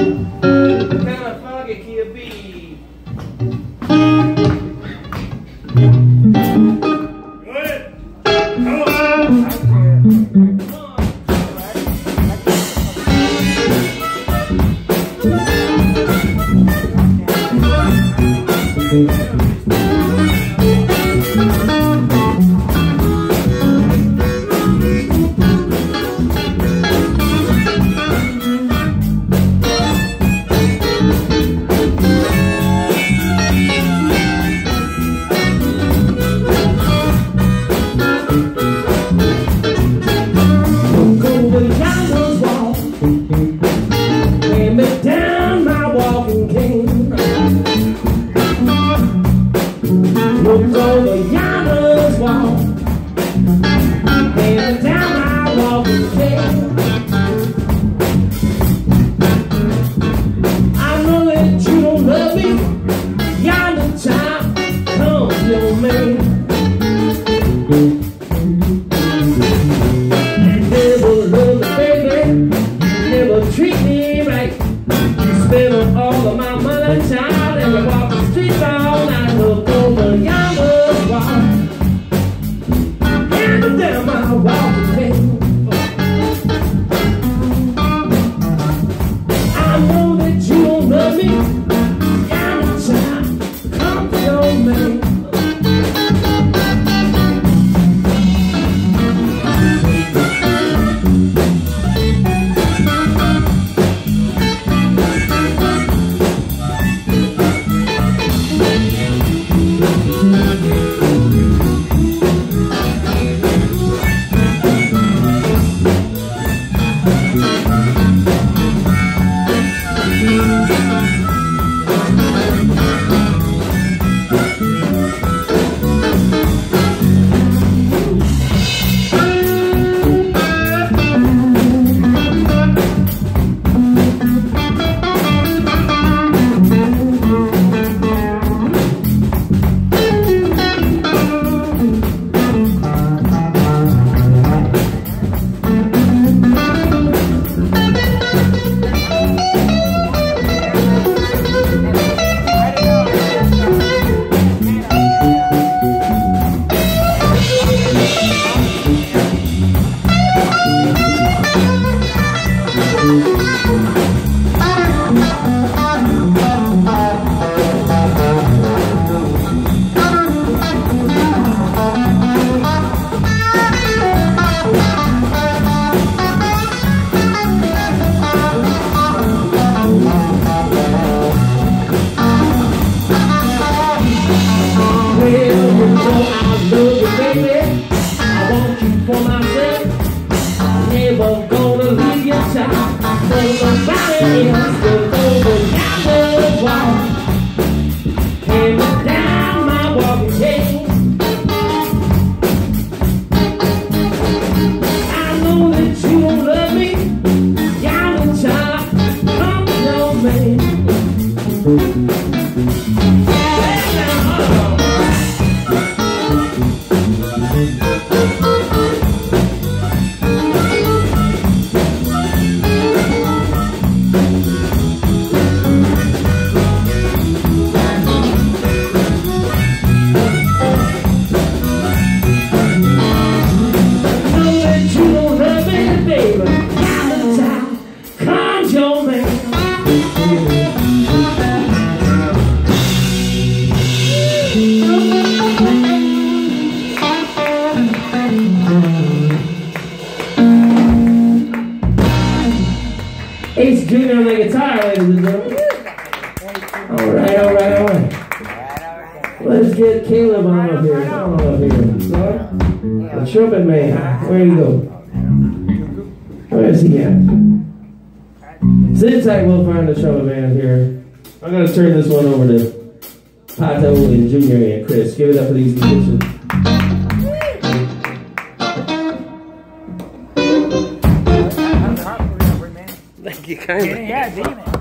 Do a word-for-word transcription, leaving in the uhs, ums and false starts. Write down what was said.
Ace Junior on the guitar, ladies and gentlemen. All right, all right, all right. Let's get Caleb on up here. Come on up here. The trumpet man. Where do you go? Where is he at? Sit tight, we'll find the trumpet man here. I'm going to turn this one over to Pato and Junior and Kris. Give it up for these musicians. Thank you kindly. Yeah, damn it.